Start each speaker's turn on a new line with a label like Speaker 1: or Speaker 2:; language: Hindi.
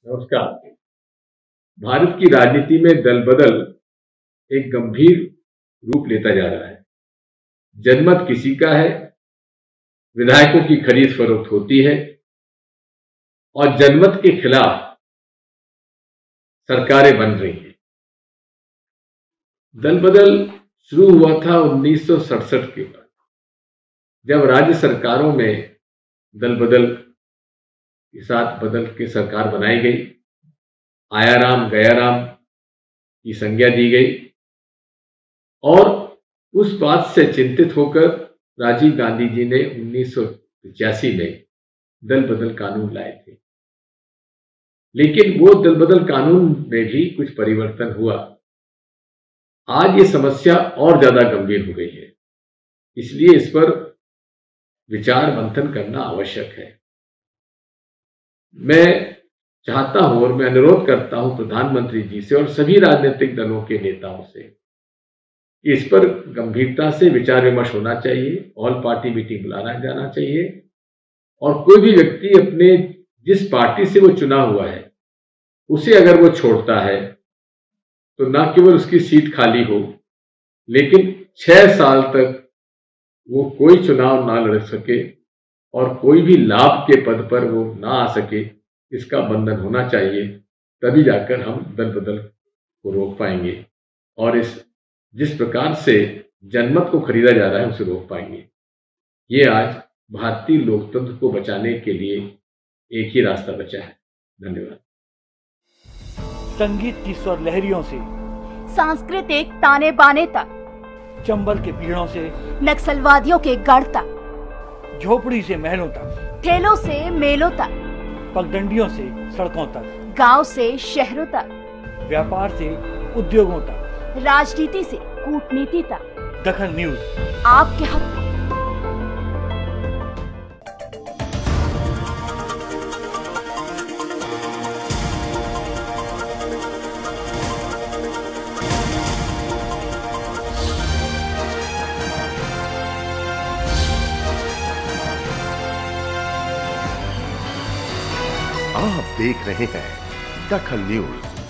Speaker 1: नमस्कार। भारत की राजनीति में दल बदल एक गंभीर रूप लेता जा रहा है। जनमत किसी का है, विधायकों की खरीद फरोख्त होती है और जनमत के खिलाफ सरकारें बन रही हैं। दल बदल शुरू हुआ था 1967 के बाद, जब राज्य सरकारों में दल बदल के साथ बदल के सरकार बनाई गई। आया राम गया राम की संज्ञा दी गई और उस बात से चिंतित होकर राजीव गांधी जी ने 1985 में दल बदल कानून लाए थे। लेकिन वो दल बदल कानून में भी कुछ परिवर्तन हुआ। आज ये समस्या और ज्यादा गंभीर हो गई है, इसलिए इस पर विचार मंथन करना आवश्यक है। मैं चाहता हूं और मैं अनुरोध करता हूं प्रधानमंत्री जी से और सभी राजनीतिक दलों के नेताओं से कि इस पर गंभीरता से विचार विमर्श होना चाहिए। ऑल पार्टी मीटिंग बुलाना जाना चाहिए और कोई भी व्यक्ति अपने जिस पार्टी से वो चुना हुआ है उसे अगर वो छोड़ता है तो न केवल उसकी सीट खाली हो, लेकिन 6 साल तक वो कोई चुनाव ना लड़ सके और कोई भी लाभ के पद पर वो ना आ सके, इसका बंधन होना चाहिए। तभी जाकर हम दल बदल को रोक पाएंगे और इस जिस प्रकार से जनमत को खरीदा जा रहा है उसे रोक पाएंगे। ये आज भारतीय लोकतंत्र को बचाने के लिए एक ही रास्ता बचा है। धन्यवाद।
Speaker 2: संगीत की स्वर लहरियों से
Speaker 3: सांस्कृतिक ताने बाने तक,
Speaker 2: चंबल के पीड़ों से
Speaker 3: नक्सलवादियों के गढ़ तक,
Speaker 2: झोपड़ी से महलों तक,
Speaker 3: ठेलों से मेलों तक,
Speaker 2: पगडंडियों से सड़कों तक,
Speaker 3: गांव से शहरों तक,
Speaker 2: व्यापार से उद्योगों तक,
Speaker 3: राजनीति से कूटनीति तक,
Speaker 2: दखल न्यूज
Speaker 3: आपके हक में।
Speaker 4: आप देख रहे हैं दखल न्यूज।